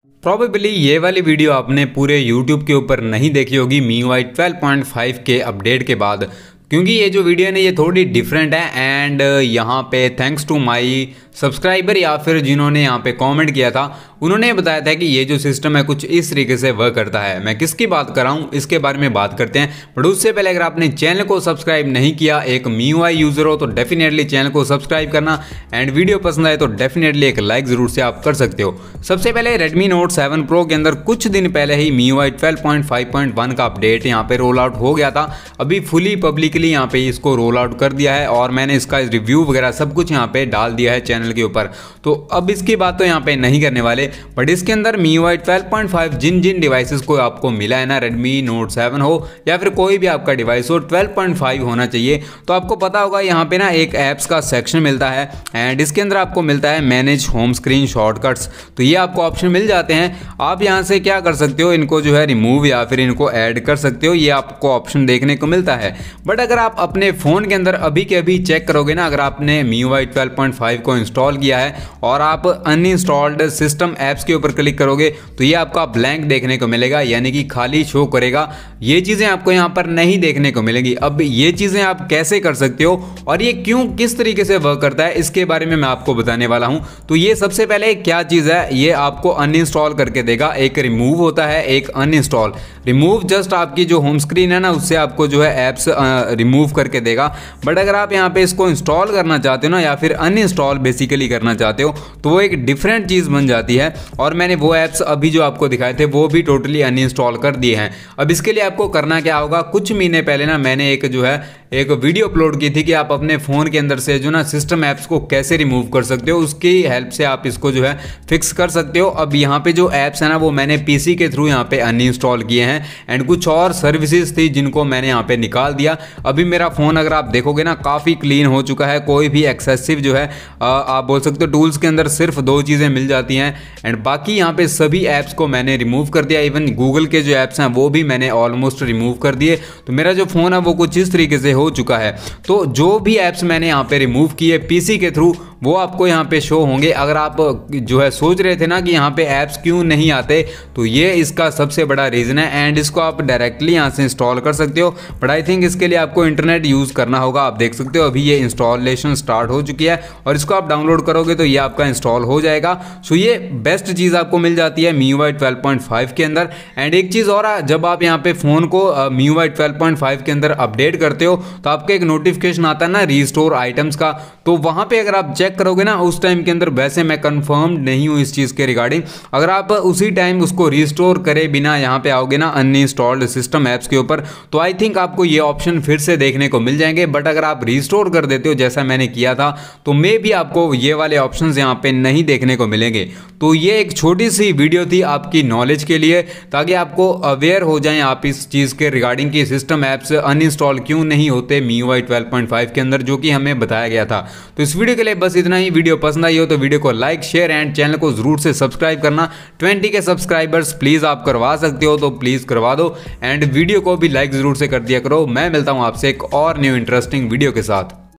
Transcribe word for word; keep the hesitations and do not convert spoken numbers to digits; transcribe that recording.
Probably ये वाली video आपने पूरे यूट्यूब के ऊपर नहीं देखी होगी M I U I twelve point five के अपडेट के बाद, क्योंकि ये जो वीडियो है ना ये थोड़ी डिफरेंट है। एंड यहाँ पे थैंक्स टू माई सब्सक्राइबर या फिर जिन्होंने यहाँ पे कमेंट किया था, उन्होंने बताया था कि ये जो सिस्टम है कुछ इस तरीके से वर्क करता है। मैं किसकी बात कर रहा हूँ इसके बारे में बात करते हैं, बट उससे पहले अगर आपने चैनल को सब्सक्राइब नहीं किया, एक M I U I user हो तो डेफिनेटली चैनल को सब्सक्राइब करना। एंड वीडियो पसंद आए तो डेफिनेटली एक लाइक ज़रूर से आप कर सकते हो। सबसे पहले Redmi Note सेवन Pro के अंदर कुछ दिन पहले ही M I U I twelve point five point one का अपडेट यहाँ पे रोल आउट हो गया था। अभी फुली पब्लिकली यहाँ पे इसको रोल आउट कर दिया है और मैंने इसका रिव्यू वगैरह सब कुछ यहाँ पे डाल दिया है चैनल के ऊपर। तो अब इसकी बात तो यहाँ पे नहीं करने वाले, बट इसके अंदर M I U I twelve point five जिन जिन डिवाइसेस को आपको मिला है ना, Redmi Note सेवन हो या फिर कोई भी आपका डिवाइस हो, ट्वेल्व पॉइंट फाइव होना चाहिए। तो आपको पता होगा यहाँ पे ना एक ऐप्स का सेक्शन मिलता है एंड इसके अंदर आपको मिलता है मैनेज होम स्क्रीन शॉर्टकट्स। तो ये आपको ऑप्शन मिल जाते हैं। आप यहाँ से क्या कर सकते हो, इनको जो है रिमूव या फिर इनको ऐड कर सकते हो, ये आपको ऑप्शन देखने को मिलता है। बट अगर आप अपने फ़ोन के अंदर अभी के अभी चेक करोगे ना, अगर आपने M I U I twelve point five को इंस्टॉल किया है और आप अनइंस्टॉल्ड सिस्टम ऐप्स के ऊपर क्लिक करोगे तो ये आपका ब्लैंक देखने को मिलेगा, यानी कि खाली शो करेगा। ये चीज़ें आपको यहाँ पर नहीं देखने को मिलेंगी। अब ये चीज़ें आप कैसे कर सकते हो और ये क्यों किस तरीके से वर्क करता है, इसके बारे में मैं आपको बताने वाला हूँ। तो ये सबसे पहले क्या चीज़ है, ये आपको अनइंस्टॉल करके देगा। एक रिमूव होता है, एक अनइंस्टॉल। रिमूव जस्ट आपकी जो होम स्क्रीन है ना उससे आपको जो है ऐप्स रिमूव करके देगा। बट अगर आप यहाँ पे इसको इंस्टॉल करना चाहते हो ना या फिर अनइंस्टॉल बेसिकली करना चाहते हो तो वो एक डिफरेंट चीज़ बन जाती है। और मैंने वो ऐप्स अभी जो आपको दिखाए थे वो भी टोटली अनइंस्टॉल कर दिए हैं। अब इसके लिए आपको करना क्या होगा, कुछ महीने पहले ना मैंने एक जो है एक वीडियो अपलोड की थी कि आप अपने फ़ोन के अंदर से जो ना सिस्टम ऐप्स को कैसे रिमूव कर सकते हो, उसकी हेल्प से आप इसको जो है फिक्स कर सकते हो। अब यहाँ पे जो ऐप्स है ना वो मैंने पीसी के थ्रू यहाँ पे अनइंस्टॉल किए हैं एंड कुछ और सर्विसेज थी जिनको मैंने यहाँ पे निकाल दिया। अभी मेरा फ़ोन अगर आप देखोगे ना काफ़ी क्लीन हो चुका है, कोई भी एक्सेसिव जो है आ, आप बोल सकते हो टूल्स के अंदर सिर्फ दो चीज़ें मिल जाती हैं एंड बाकी यहाँ पे सभी ऐप्स को मैंने रिमूव कर दिया। इवन गूगल के जो ऐप्स हैं वो भी मैंने ऑलमोस्ट रिमूव कर दिए। तो मेरा जो फ़ोन है वो कुछ इस तरीके से हो चुका है। तो जो भी ऐप्स मैंने यहाँ पे रिमूव किए पीसी के थ्रू वो आपको यहाँ पे शो होंगे। अगर आप जो है सोच रहे थे ना कि यहाँ पे ऐप्स क्यों नहीं आते, तो ये इसका सबसे बड़ा रीज़न है एंड इसको आप डायरेक्टली यहाँ से इंस्टॉल कर सकते हो। बट आई थिंक इसके लिए आपको इंटरनेट यूज़ करना होगा। आप देख सकते हो अभी ये इंस्टॉलेशन स्टार्ट हो चुकी है और इसको आप डाउनलोड करोगे तो ये आपका इंस्टॉल हो जाएगा। सो ये बेस्ट चीज़ आपको मिल जाती है M I U I twelve point five के अंदर। एंड एक चीज़ और, जब आप यहाँ पे फ़ोन को M I U I twelve point five के अंदर अपडेट करते हो तो आपको एक नोटिफिकेशन आता है ना रीस्टोर आइटम्स का। तो वहाँ पे अगर आप चेक करोगे ना उस टाइम के अंदर, वैसे मैं कंफर्म नहीं हूँ इस चीज़ के रिगार्डिंग, अगर आप उसी टाइम उसको रीस्टोर करे बिना यहाँ पे आओगे ना अनइंस्टॉल्ड सिस्टम ऐप्स के ऊपर तो आई थिंक आपको ये ऑप्शन फिर से देखने को मिल जाएंगे। बट अगर आप रीस्टोर कर देते हो जैसा मैंने किया था तो मे भी आपको ये वाले ऑप्शंस यहाँ पे नहीं देखने को मिलेंगे। तो ये एक छोटी सी वीडियो थी आपकी नॉलेज के लिए, ताकि आपको अवेयर हो जाएं आप इस चीज़ के रिगार्डिंग कि सिस्टम ऐप्स अनइंस्टॉल क्यों नहीं होते M I U I twelve point five के अंदर, जो कि हमें बताया गया था। तो इस वीडियो के लिए बस इतना ही। वीडियो पसंद आई हो तो वीडियो को लाइक शेयर एंड चैनल को जरूर से सब्सक्राइब करना। ट्वेंटी के सब्सक्राइबर्स प्लीज़ आप करवा सकते हो तो प्लीज़ करवा दो एंड वीडियो को भी लाइक जरूर से कर दिया करो। मैं मिलता हूँ आपसे एक और न्यू इंटरेस्टिंग वीडियो के साथ।